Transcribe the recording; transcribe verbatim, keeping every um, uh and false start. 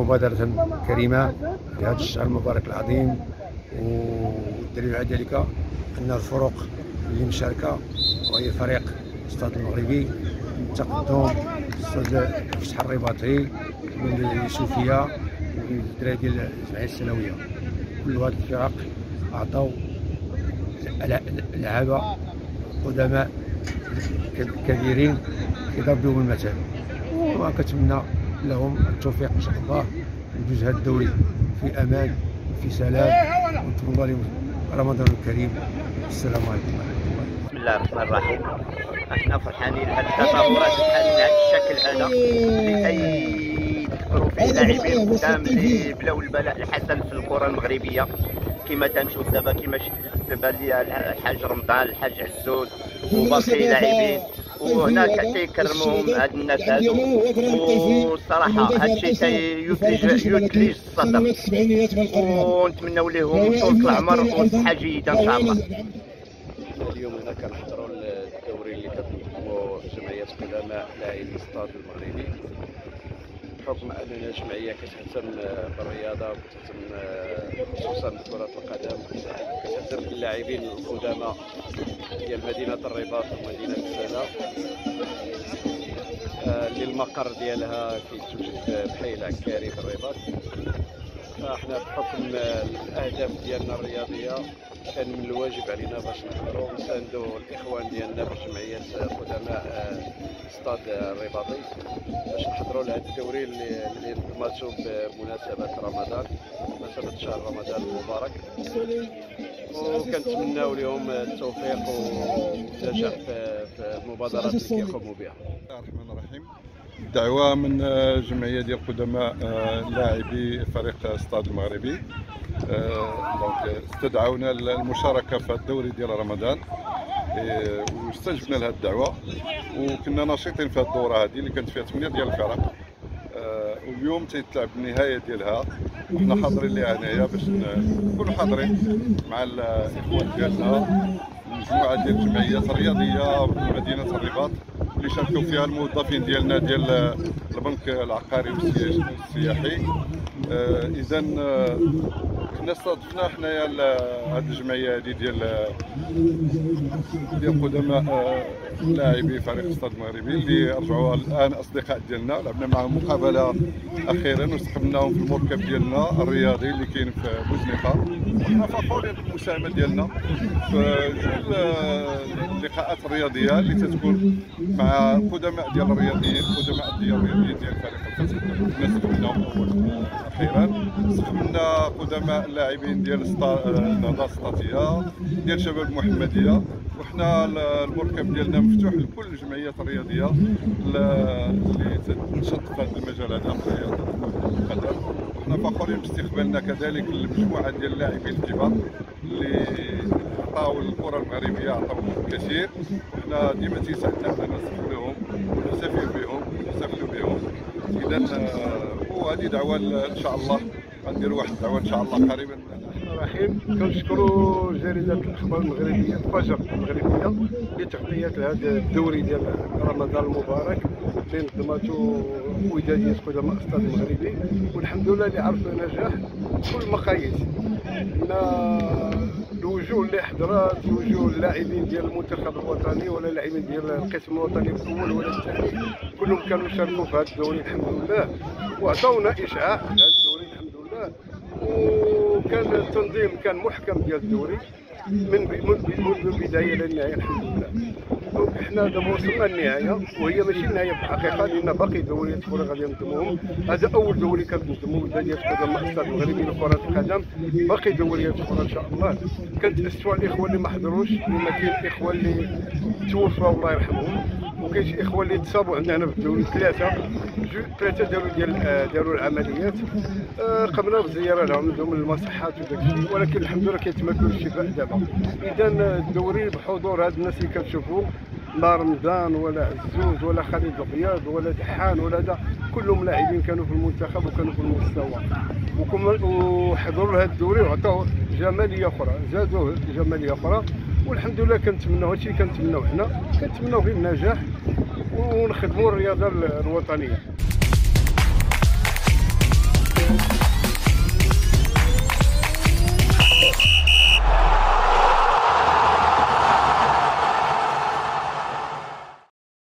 مبادرة كريمة في هذا الشهر المبارك العظيم، والدليل على ذلك أن الفرق اللي مشاركة وهي فريق الاستاد المغربي من التقدم، الاستاد فتح الرباطي، من اليوسفية، ومن الدراري ديال الجمعية السنوية. كل هذه الفرق أعطوا لعابة قدماء كبيرين يضرب بهم المثل، وكنتمنى لهم التوفيق ان شاء الله ويجوز هذا الدوري في امان وفي سلام، ونتمنى لهم رمضان الكريم. السلام عليكم ورحمه الله. بسم الله الرحمن الرحيم. احنا فرحانين بهذه التطورات بحال بهذا الشكل هذا اللي تذكروا فيه لاعبين قدام اللي بلاو البلاء الحسن في الكره المغربيه، كما تنشوف دابا كما شفت دابا الحاج رمضان، الحاج عزوز وباقي لاعبين، وهناك تيكرموهم هاد الناس هادو، والصراحه هادشي تيثلج يثلج الصدر، ونتمنوا لهم طول العمر وصحه جيده ان شاء الله. اليوم هنا كنحضروا الدوري اللي كتنظمو جمعيه قدماء لاعبي الاستاد المغربي، بحكم اننا جمعيه كتهتم بالرياضه وكتهتم خصوصا بكره القدم، كتهتم باللاعبين القدماء ديال مدينه الرباط ومدينه السلا اللي المقر ديالها كيتوجد بحي العكاري في الرباط. فاحنا بحكم الاهداف ديالنا الرياضيه كان من الواجب علينا باش نحضروا ونساندوا الاخوان ديالنا في جمعيه قدماء استاد الرباطي باش نحضروا لهذا الدوري اللي اللي نظماتو بمناسبه رمضان، بمناسبه شهر رمضان المبارك، وكنتمناو لهم التوفيق والنجاح في المبادرات اللي كيقوموا بها. بسم الله الرحمن الرحيم. دعوة من جمعية ديال قدماء لاعبي فريق استاد المغربي، دونك استدعونا للمشاركة في الدوري ديال رمضان، واستجبنا لهذه الدعوة، وكنا نشيطين في هذه الدورة هذه اللي كانت فيها ثمانية ديال الفرق، واليوم تيتلعب النهاية ديالها، وحنا حاضرين ليها هنايا باش نكونوا حاضرين مع الاخوان ديالنا، مجموعة ديال الجمعيات الرياضية في مدينة الرباط اللي شاركوا فيها الموظفين ديالنا ديال البنك العقاري والسياحي. آه اذا آه كنا استضفنا حنايا هذه الجمعيه هذه ديال ديال قدماء آه لاعبي فريق الاستاد المغربي اللي رجعوا الان اصدقاء ديالنا، لعبنا معهم مقابله اخيرا واستقبلناهم في المركب ديالنا الرياضي اللي كاين في بوزنيقه، وحنا فخورين بالمساهمه ديالنا في جوج اللقاءات الرياضيه اللي تتكون مع القدماء ديال الرياضيين، القدماء ديال الرياضيين ديال فريق الفتح. كنا استقبلناهم اول اخيرا، استقبلنا قدماء اللاعبين ديال النهضه السطاتيه ديال شباب المحمديه، وحنا المركب ديالنا مفتوح لكل الجمعيات الرياضيه اللي تنشط في هذا المجال هذا في رياضه القدم. وحنا فخورين باستقبالنا كذلك المجموعه ديال اللاعبين الكبار اللي عطاو الكره المغربيه، عطاو الكثير، وحنا ديما تيسعدنا اننا نستقبلوهم ونحتفل بهم ونحتفلوا بهم. اذا وهذه دعوه ان شاء الله غنديروا واحد الدعوه ان شاء الله قريبا. الرحيم. كنشكروا جريده الاخبار المغربيه الفجر المغربيه لتغطيه هذا الدوري ديال رمضان المبارك اللي نظمته وداديه قدماء الاستاد المغربي، والحمد لله اللي عرف نجاح بكل المقاييس. الوجوه اللي حضرات وجوه اللاعبين ديال المنتخب الوطني ولا اللاعبين ديال القسم الوطني الاول ولا الثاني، كلهم كانوا شاركوا في هذا الدوري الحمد لله، وعطاونا اشعاع في هذا الدوري الحمد لله. وكان التنظيم كان محكم ديال الدوري من منذ البدايه للنهايه الحمد لله. دونك حنا دابا وصلنا للنهايه، وهي ماشي النهايه في الحقيقه، لان باقي دوريات اخرى غادي نظموهم. هذا اول دوري كنظموه وداديه قدماء الاستاد المغربي لكره القدم، باقي دوريات اخرى ان شاء الله. كنتاسفوا على الاخوه اللي ما حضروش، لان كاين الاخوه اللي توفاو الله يرحمهم، وكاين شي اخوه اللي تصابوا عندنا في الدوري، ثلاثه ثلاثه داروا ديال داروا العمليات. آه قمنا بالزياره لهم عندهم المصحات وداك الشيء، ولكن الحمد لله كيتمكنوا الشفاء دابا. اذا الدوري بحضور هاد الناس اللي كتشوفوا، لا رمضان ولا عزوز ولا خالد البياض ولا دحان ولا دا، كلهم لاعبين كانوا في المنتخب وكانوا في المستوى، وحضروا لهذا الدوري وعطاوه جماليه اخرى، زادوه جماليه اخرى. والحمد لله كنتمناو هادشي اللي كنتمناو حنا، كنتمناو غير النجاح ونخدموا الرياضه الوطنيه.